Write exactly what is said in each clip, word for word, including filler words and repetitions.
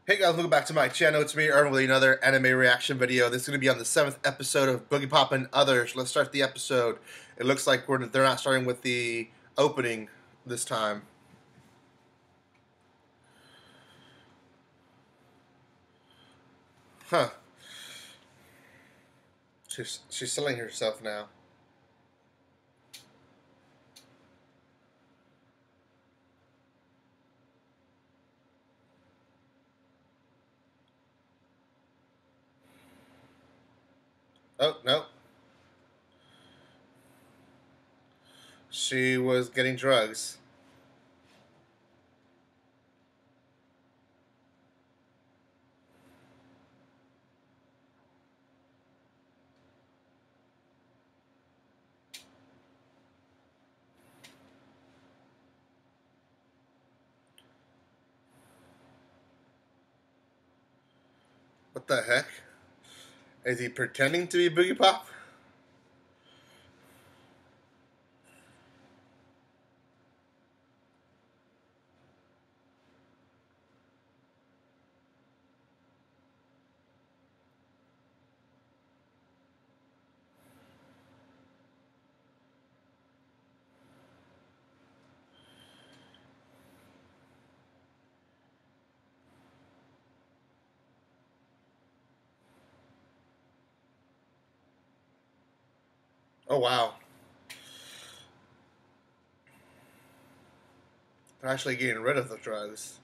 Hey guys, welcome back to my channel. It's me, Erwin, with another anime reaction video. This is going to be on the seventh episode of Boogiepop and Others. Let's start the episode. It looks like we're, they're not starting with the opening this time. Huh. She's, she's selling herself now. Oh, no. She was getting drugs. What the heck? Is he pretending to be Boogiepop? Oh, wow. They're actually getting rid of the drugs.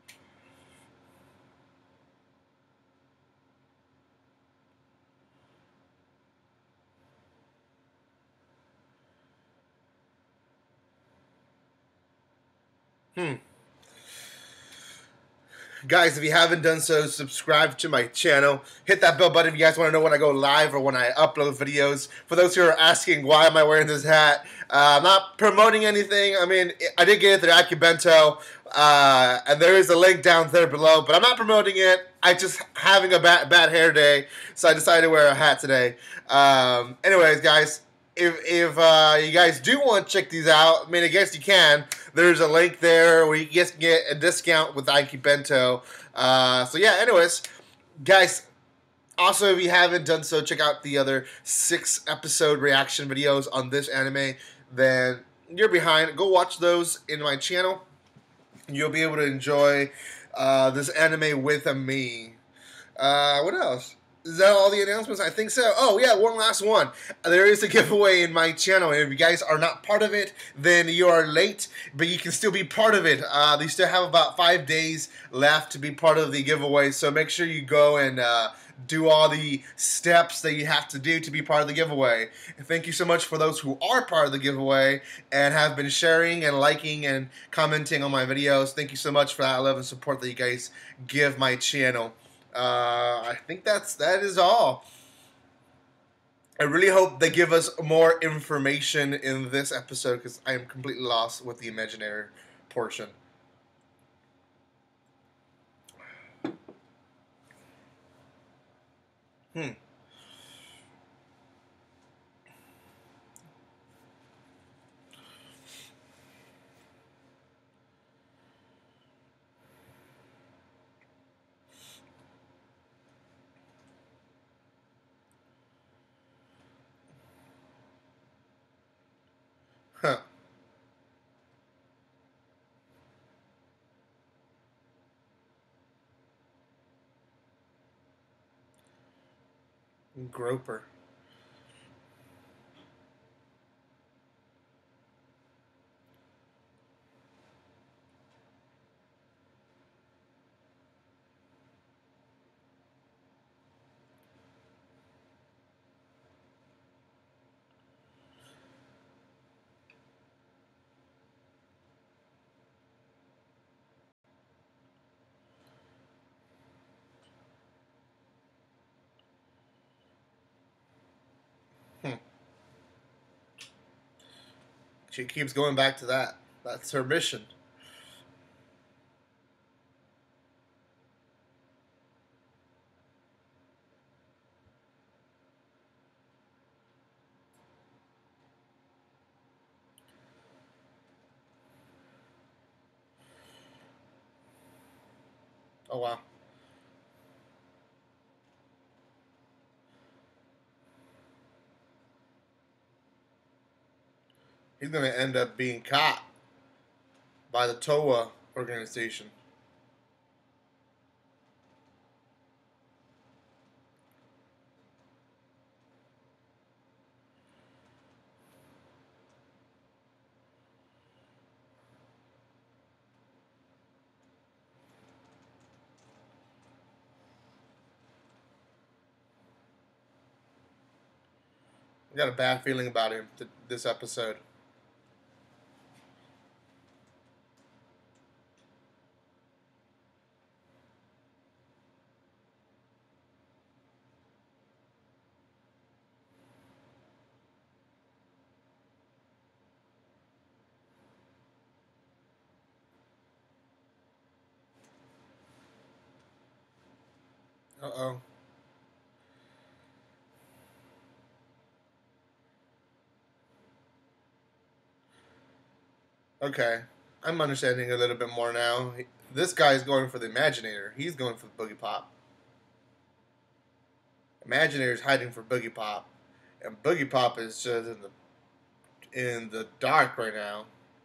Hmm. Guys, if you haven't done so, subscribe to my channel. Hit that bell button if you guys want to know when I go live or when I upload videos. For those who are asking why am I wearing this hat, uh, I'm not promoting anything. I mean, I did get it through Akibento, uh, and there is a link down there below, but I'm not promoting it. I just having a bad, bad hair day, so I decided to wear a hat today. Um, anyways, guys, if, if uh, you guys do want to check these out, I mean, I guess you can. There's a link there where you guys can get a discount with Aikibento. Uh, so yeah, anyways, guys, also if you haven't done so, check out the other six episode reaction videos on this anime. Then you're behind. Go watch those in my channel. You'll be able to enjoy uh, this anime with me. Uh, what else? Is that all the announcements? I think so. Oh, yeah, one last one. There is a giveaway in my channel, and if you guys are not part of it, then you are late, but you can still be part of it. Uh, they still have about five days left to be part of the giveaway, so make sure you go and uh, do all the steps that you have to do to be part of the giveaway. And thank you so much for those who are part of the giveaway and have been sharing and liking and commenting on my videos. Thank you so much for that love and support that you guys give my channel. Uh, I think that's that is all. I really hope they give us more information in this episode because I am completely lost with the imaginary portion. Hmm. Huh. Groper. Hmm. She keeps going back to that. That's her mission. Oh wow. He's gonna end up being caught by the TOA organization. I got a bad feeling about him th- this episode. Uh oh. Okay. I'm understanding a little bit more now. This guy's going for the Imaginator. He's going for the Boogiepop. Imaginator's hiding for Boogiepop. And Boogiepop is just in the in the dark right now.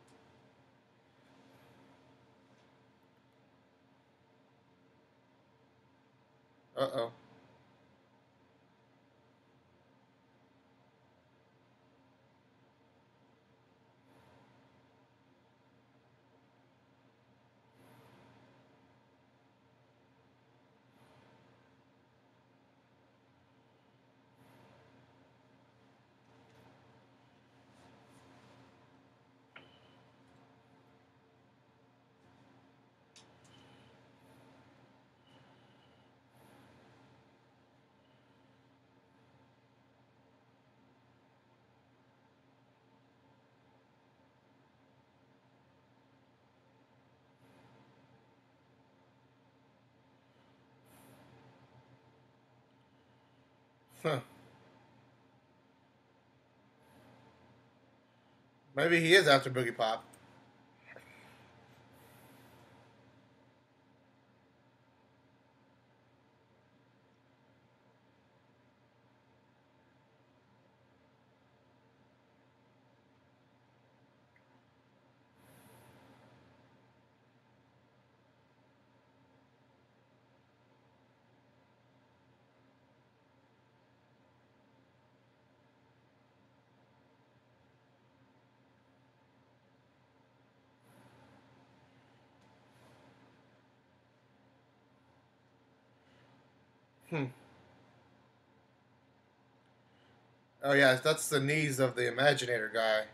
Uh oh. Huh. Maybe he is after Boogiepop. Hmm. Oh yeah, that's the knees of the Imaginator guy.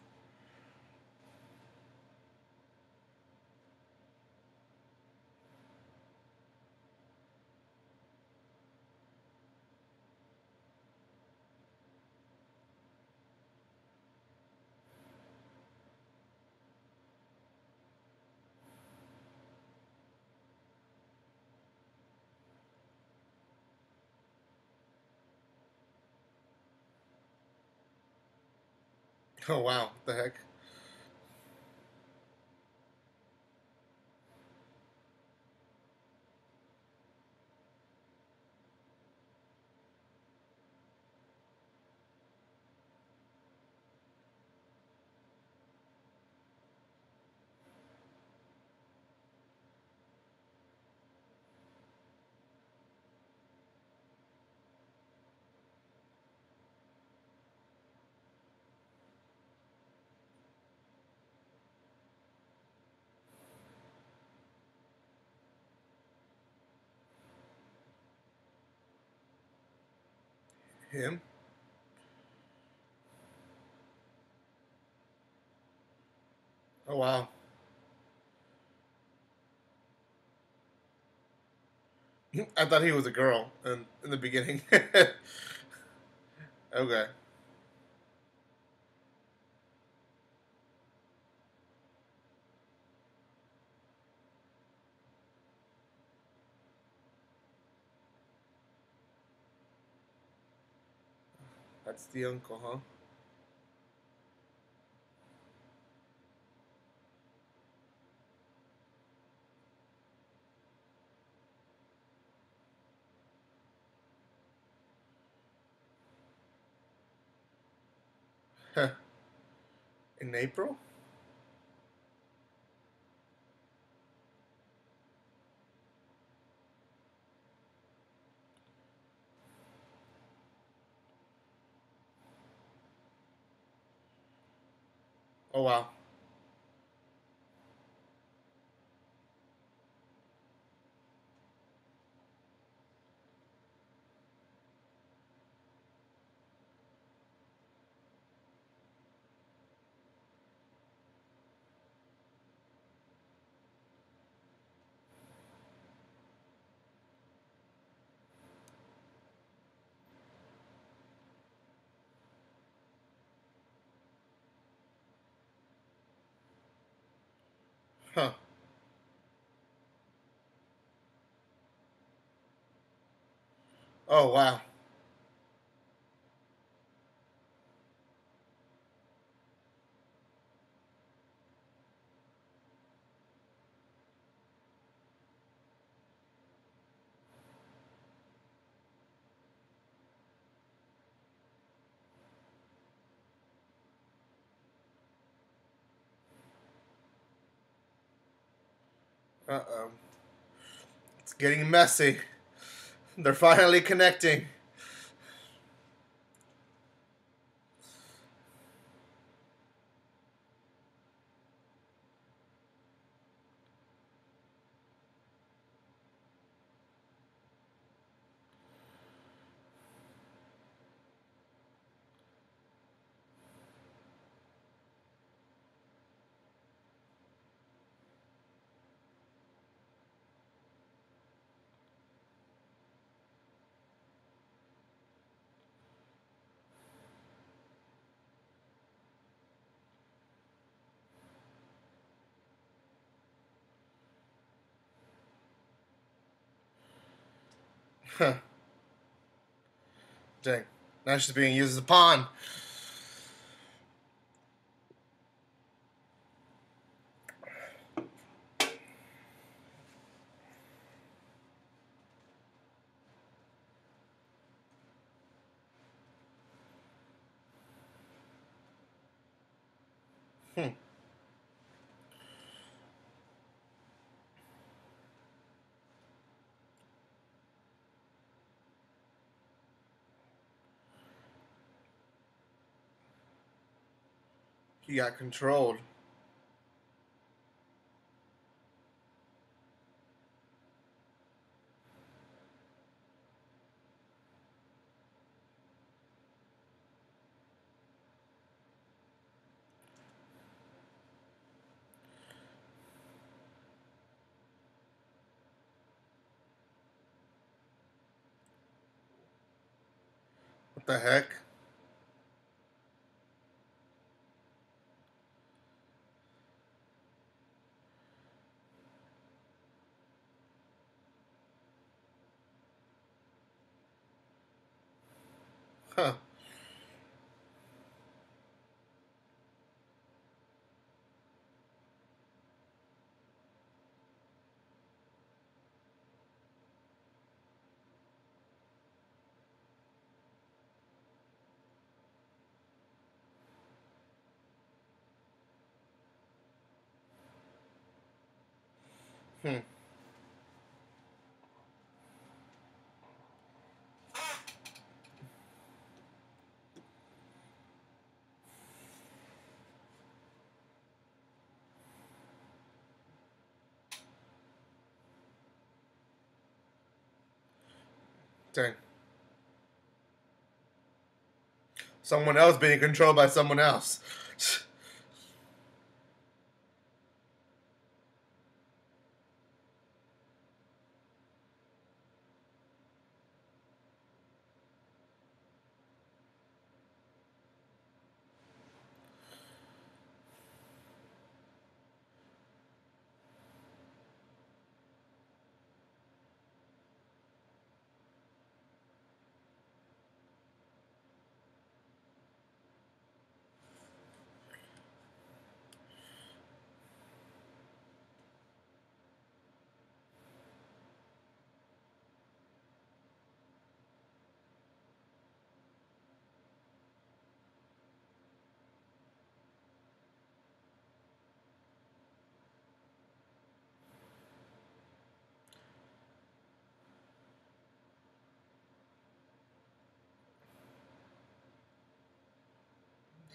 Oh wow, what the heck? Him? Oh wow. I thought he was a girl in, in the beginning. Okay. That's the uncle, huh? In April? Oh wow. Huh. Oh wow. Uh-oh. It's getting messy. They're finally connecting. Huh. Dang. Now she's being used as a pawn. Hmm. He got controlled. What the heck? Huh. Hmm. Dang. Someone else being controlled by someone else.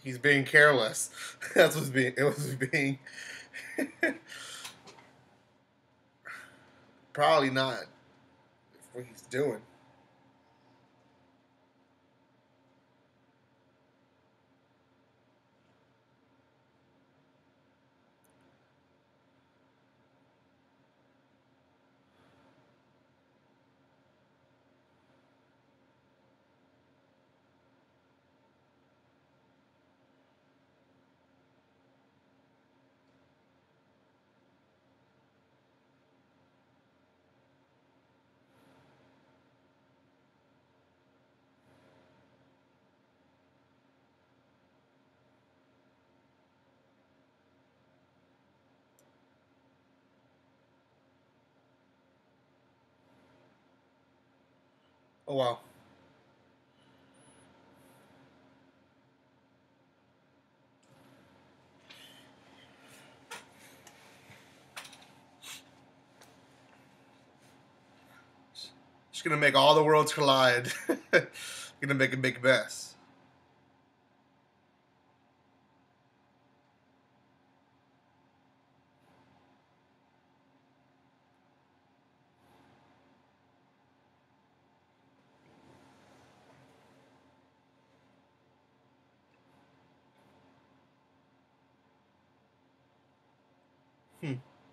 He's being careless. That's what's being. It was being. Probably not. What he's doing. Oh wow. She's gonna make all the worlds collide. Gonna make a big mess. Hmm.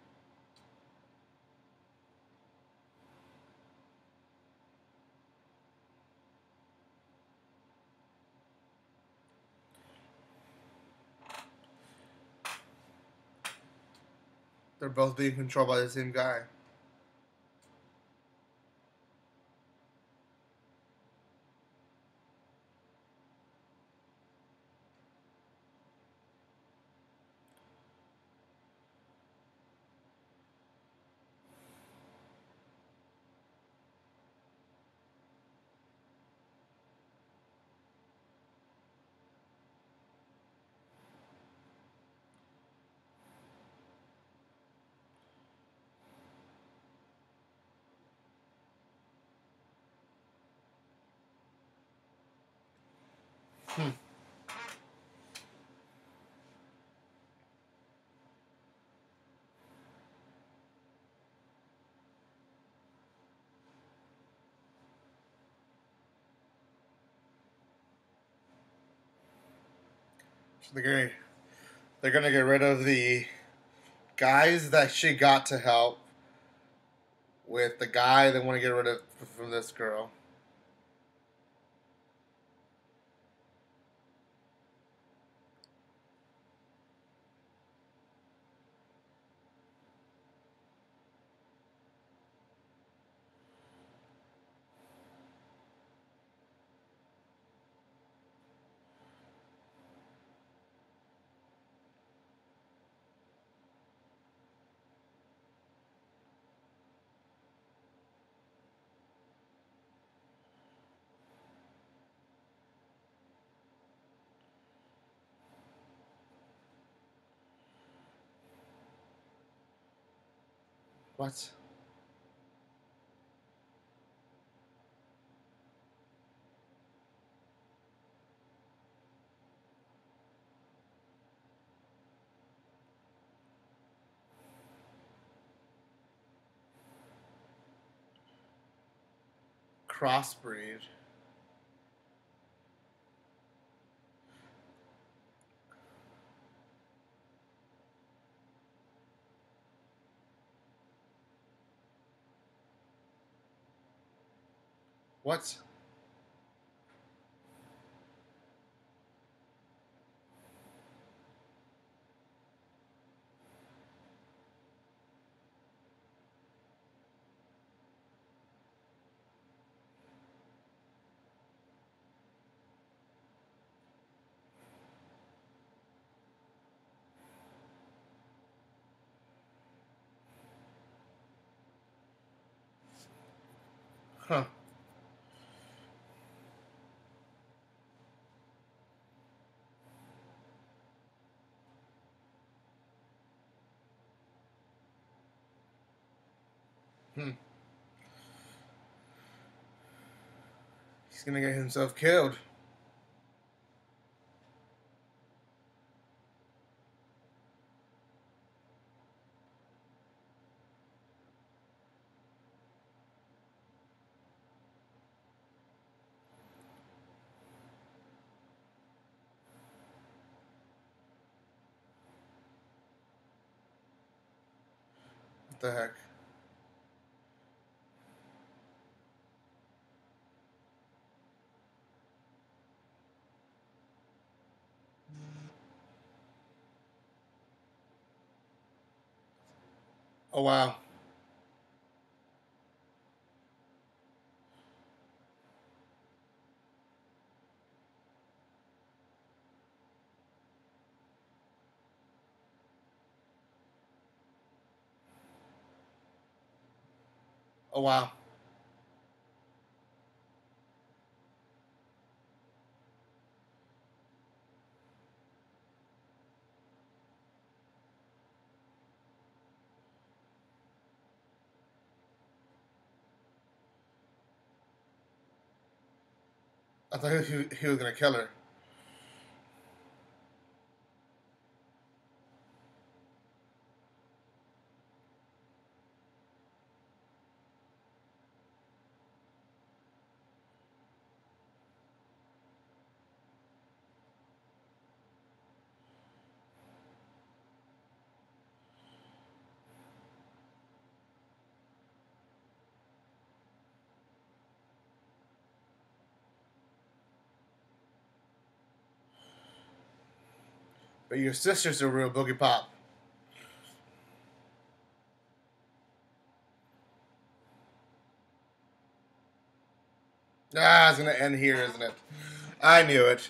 They're both being controlled by the same guy. Hmm. So they're gonna they're gonna get rid of the guys that she got to help with the guy they want to get rid of from this girl. What? Crossbreed. What? Huh. Hmm. He's gonna get himself killed. What the heck? Oh wow. Oh wow. I thought he, he was gonna kill her. But your sister's a real Boogiepop. Ah, it's gonna end here, isn't it? I knew it.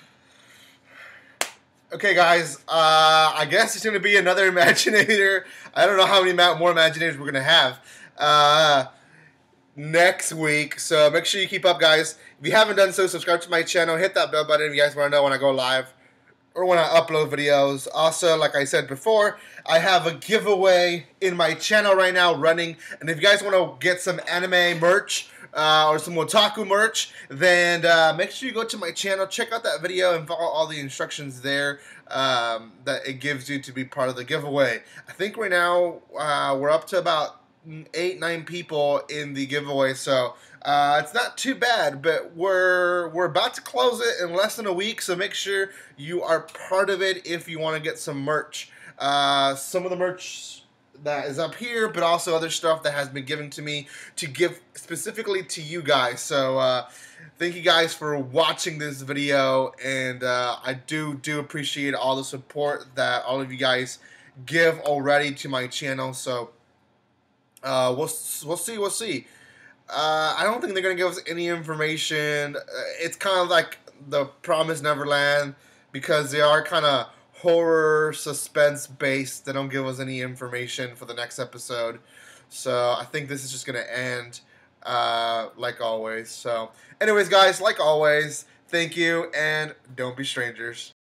Okay, guys. Uh, I guess it's gonna be another Imaginator. I don't know how many more Imaginators we're gonna have uh, next week. So make sure you keep up, guys. If you haven't done so, subscribe to my channel. Hit that bell button if you guys want to know when I go live or when I upload videos. Also, like I said before, I have a giveaway in my channel right now running. And if you guys want to get some anime merch uh, or some otaku merch, then uh, make sure you go to my channel, check out that video, and follow all the instructions there um, that it gives you to be part of the giveaway. I think right now uh, we're up to about eight, nine people in the giveaway, so uh, it's not too bad, but we're we're about to close it in less than a week, so make sure you are part of it if you want to get some merch. Uh, some of the merch that is up here, but also other stuff that has been given to me to give specifically to you guys. So uh, thank you guys for watching this video, and uh, I do do appreciate all the support that all of you guys give already to my channel. So Uh, we'll we'll see. We'll see. Uh, I don't think they're gonna give us any information. Uh, it's kind of like the Promised Neverland because they are kind of horror suspense based. They don't give us any information for the next episode, so I think this is just gonna end uh, like always. So, anyways, guys, like always, thank you and don't be strangers.